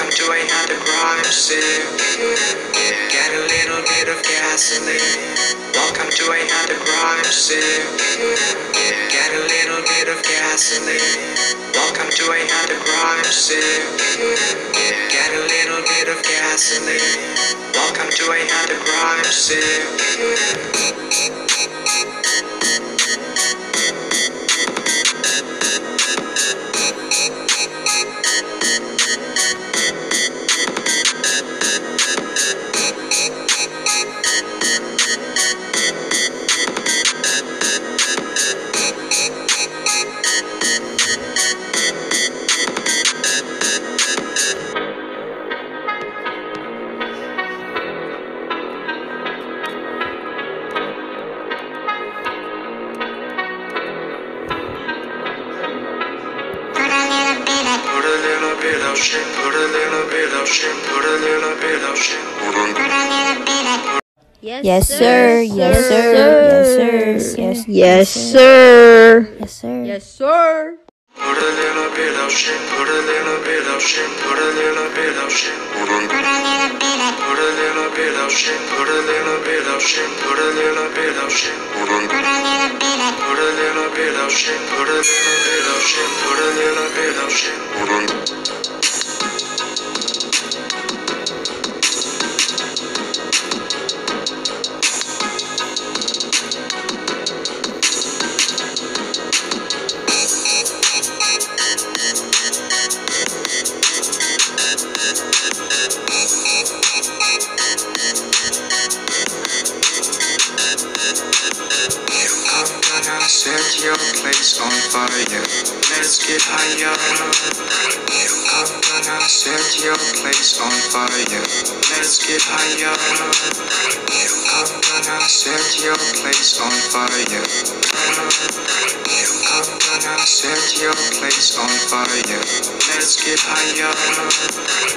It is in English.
Welcome to another crime scene. Get a little bit of gasoline. Welcome to another crime scene. Get a little bit of gasoline. Welcome to another crime scene. Get a little bit of gasoline. Welcome to another crime scene. Yes, sir. Yes, sir. Yes, sir. Yes, sir. Yes, sir. Yes, sir. Put a little bit of shit, put a little bit of shit, put a little bit of shit, put a little bit of shit, put a little bit of shit, put a little bit of shit, put a little bit of shit, put a little bit of shit, put a little bit of shit, put a set your place on fire. Let's get higher. I'm gonna set your place on fire. Let's get higher. I'm gonna set your place on fire. I'm gonna set your place on fire. Let's get higher.